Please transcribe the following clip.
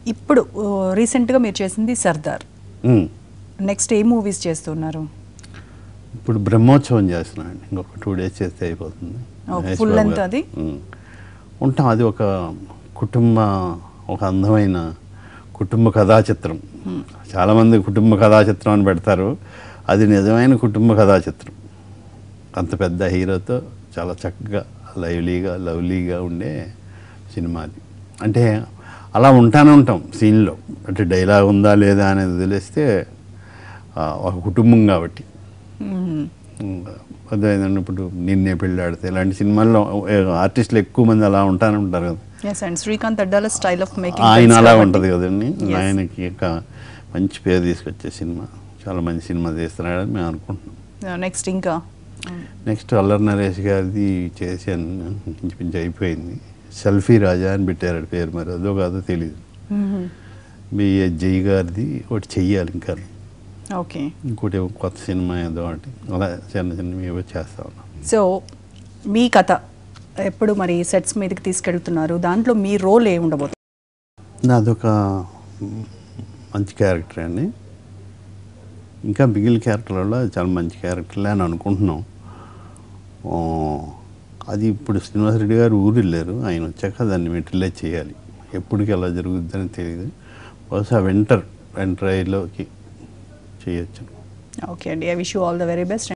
ఇప్పుడు రీసెంట్గా మీరు చేసింది సర్దార్. నెక్స్ట్ ఏ మూవీస్ చేస్తున్నారు? ఇప్పుడు బ్రహ్మోత్సవం చేస్తున్నాను, ఇంకొక 2 days చేస్తే అయిపోతుంది. ఫుల్ లెంత్ అది ఉంటాం. అది ఒక అందమైన కుటుంబ కథా చిత్రం. చాలామంది కుటుంబ కథా చిత్రం అని పెడతారు, అది నిజమైన కుటుంబ కథా చిత్రం. అంత పెద్ద హీరోతో చాలా చక్కగా లవ్లీగా ఉండే సినిమా అది. అంటే అలా ఉంటానే ఉంటాం సీన్లో, అంటే డైలాగ్ ఉందా లేదా అనేది వదిలేస్తే ఒక కుటుంబం కాబట్టి. అదేంటంటే ఇప్పుడు నిన్నే పెళ్ళాడితే ఇలాంటి సినిమాల్లో ఆర్టిస్టులు ఎక్కువ మంది అలా ఉంటానే ఉంటారు కదా. Srikanth Addala style of making ఆయన అలా ఉంటుంది కదండి. ఆయనకి ఒక మంచి పేరు తీసుకొచ్చే సినిమా, చాలా మంచి సినిమా తీస్తున్నాడని మేము అనుకుంటున్నాం. నెక్స్ట్ అల్లరి నరేష్ గారిది చేశాను, ఇంచుమించు అయిపోయింది. సెల్ఫీ రాజా అని పెట్టారు పేరు, మరి అదో కాదో తెలీదు. బిఏ జై గారిది ఒకటి చెయ్యాలి ఇంకా, ఇంకోటి కొత్త సినిమా ఏదో ఒకటి, అలా చిన్న చేస్తా ఉన్నాం. సో మీ కథ ఎప్పుడు మరి సెట్స్ మీదకి తీసుకెళ్తున్నారు? దాంట్లో మీ రోల్ ఏ ఉండబోతుంది? నాదొక మంచి క్యారెక్టర్ అండి. ఇంకా మిగిలిన క్యారెక్టర్లలో చాలా మంచి క్యారెక్టర్లే అని అనుకుంటున్నాం. అది ఇప్పుడు శ్రీనివాసరెడ్డి గారు ఊరు వెళ్ళారు, ఆయన వచ్చాక దాన్ని మెటీరియలైజ్ చేయాలి. ఎప్పటికి ఎలా జరుగుద్దని తెలియదు. బహుశా వింటర్ అయిలోకి చేయొచ్చు. ఓకే అండి, I wish you all the very best.